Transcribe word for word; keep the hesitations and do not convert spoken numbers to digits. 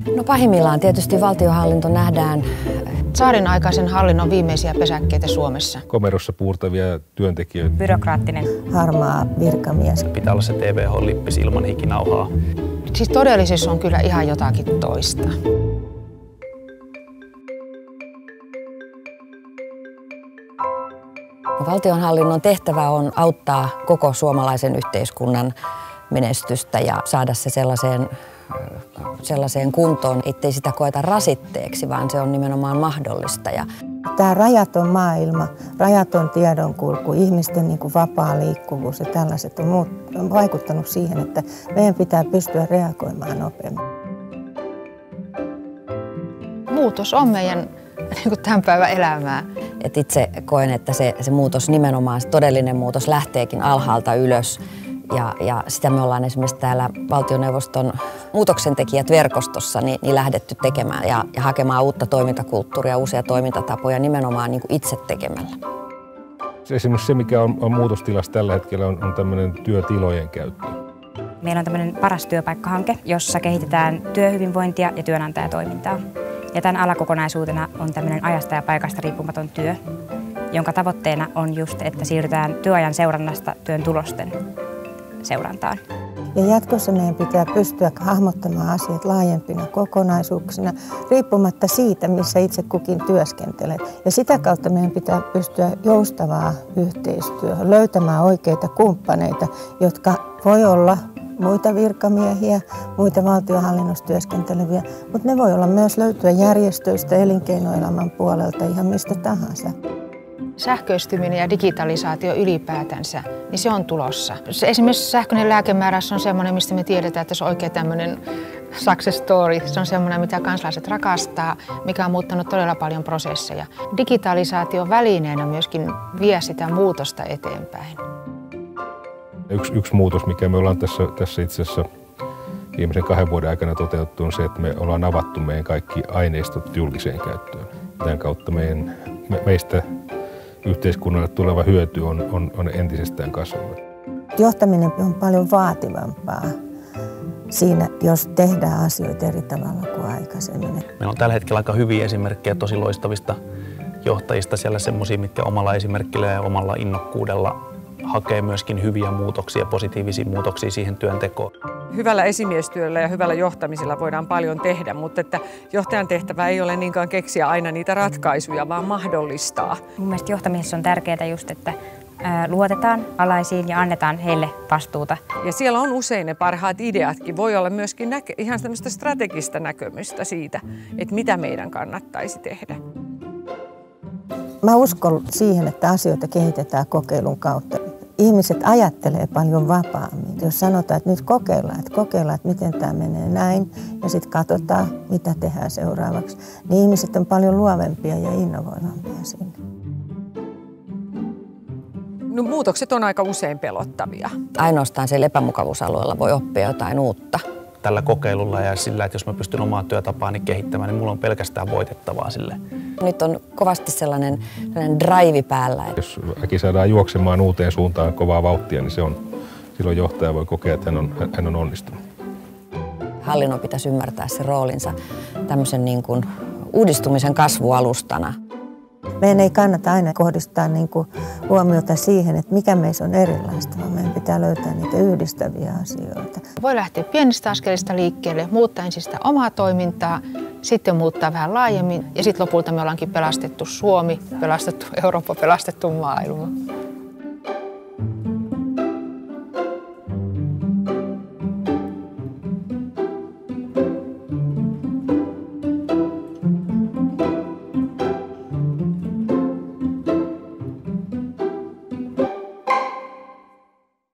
No pahimmillaan tietysti valtionhallinto nähdään Tsaarin aikaisen hallinnon viimeisiä pesäkkeitä Suomessa. Komerossa puurtavia työntekijöitä. Byrokraattinen. Harmaa virkamies. Pitää olla se T V H-lippis ilman hikinauhaa. Siis todellisuus on kyllä ihan jotakin toista. Valtionhallinnon tehtävä on auttaa koko suomalaisen yhteiskunnan menestystä ja saada se sellaiseen, sellaiseen kuntoon, ettei sitä koeta rasitteeksi, vaan se on nimenomaan mahdollista. Tämä rajaton maailma, rajaton tiedonkulku, ihmisten niin kuin vapaa liikkuvuus ja tällaiset on, muut, on vaikuttanut siihen, että meidän pitää pystyä reagoimaan nopeammin. Muutos on meidän niin kuin tämän päivän elämää. Et itse koen, että se, se muutos nimenomaan, se todellinen muutos lähteekin alhaalta ylös. Ja, ja sitä me ollaan esimerkiksi täällä valtioneuvoston muutoksentekijät-verkostossa niin, niin lähdetty tekemään ja, ja hakemaan uutta toimintakulttuuria, uusia toimintatapoja nimenomaan niin kuin itse tekemällä. Esimerkiksi se, mikä on, on muutostilassa tällä hetkellä, on, on tämmöinen työtilojen käyttö. Meillä on tämmöinen paras työpaikkahanke, jossa kehitetään työhyvinvointia ja työnantajatoimintaa. Ja tämän alakokonaisuutena on tämmöinen ajasta ja paikasta riippumaton työ, jonka tavoitteena on just, että siirrytään työajan seurannasta työn tulosten seurantaan. Ja jatkossa meidän pitää pystyä hahmottamaan asiat laajempina kokonaisuuksina, riippumatta siitä, missä itse kukin työskentelee. Ja sitä kautta meidän pitää pystyä joustavaa yhteistyöhön, löytämään oikeita kumppaneita, jotka voi olla muita virkamiehiä, muita valtionhallinnossa työskenteleviä, mutta ne voi olla myös löytyä järjestöistä, elinkeinoelämän puolelta, ihan mistä tahansa. Sähköistyminen ja digitalisaatio ylipäätänsä, niin se on tulossa. Esimerkiksi sähköinen lääkemääräys on semmoinen, mistä me tiedetään, että se on oikein tämmöinen success story. Se on semmoinen, mitä kansalaiset rakastaa, mikä on muuttanut todella paljon prosesseja. Digitalisaatio välineenä myöskin vie sitä muutosta eteenpäin. Yksi, yksi muutos, mikä me ollaan tässä, tässä itse asiassa viimeisen kahden vuoden aikana toteutettu, on se, että me ollaan avattu meidän kaikki aineistot julkiseen käyttöön. Tämän kautta meidän, me, meistä yhteiskunnalle tuleva hyöty on, on, on entisestään kasvanut. Johtaminen on paljon vaativampaa siinä, jos tehdään asioita eri tavalla kuin aikaisemmin. Meillä on tällä hetkellä aika hyviä esimerkkejä tosi loistavista johtajista, siellä semmoisia, mitkä omalla esimerkillä ja omalla innokkuudella hakee myöskin hyviä muutoksia, positiivisia muutoksia siihen työntekoon. Hyvällä esimiestyöllä ja hyvällä johtamisella voidaan paljon tehdä, mutta että johtajan tehtävä ei ole niinkään keksiä aina niitä ratkaisuja, vaan mahdollistaa. Mun mielestä johtamisessa on tärkeää just, että luotetaan alaisiin ja annetaan heille vastuuta. Ja siellä on usein ne parhaat ideatkin. Voi olla myöskin näke- ihan tämmöistä strategista näkemystä siitä, että mitä meidän kannattaisi tehdä. Mä uskon siihen, että asioita kehitetään kokeilun kautta. Ihmiset ajattelee paljon vapaammin. Jos sanotaan, että nyt kokeillaan, että kokeillaan, että miten tämä menee näin, ja sitten katsotaan, mitä tehdään seuraavaksi, niin ihmiset on paljon luovempia ja innovoivampia siinä. No, muutokset on aika usein pelottavia. Ainoastaan siellä epämukavuusalueella voi oppia jotain uutta. Tällä kokeilulla ja sillä, että jos mä pystyn omaa työtapaani kehittämään, niin mulla on pelkästään voitettavaa sille. Nyt on kovasti sellainen, sellainen drive päällä. Jos väki saadaan juoksemaan uuteen suuntaan kovaa vauhtia, niin se on, silloin johtaja voi kokea, että hän on, hän on onnistunut. Hallinnon pitäisi ymmärtää se roolinsa tämmöisen niin kuin uudistumisen kasvualustana. Meidän ei kannata aina kohdistaa niin kuin huomiota siihen, että mikä meissä on erilaista, vaan meidän pitää löytää niitä yhdistäviä asioita. Voi lähteä pienistä askelista liikkeelle, muuttaa ensin sitä omaa toimintaa, sitten muuttaa vähän laajemmin ja sitten lopulta me ollaankin pelastettu Suomi, pelastettu Eurooppa, pelastettu maailma.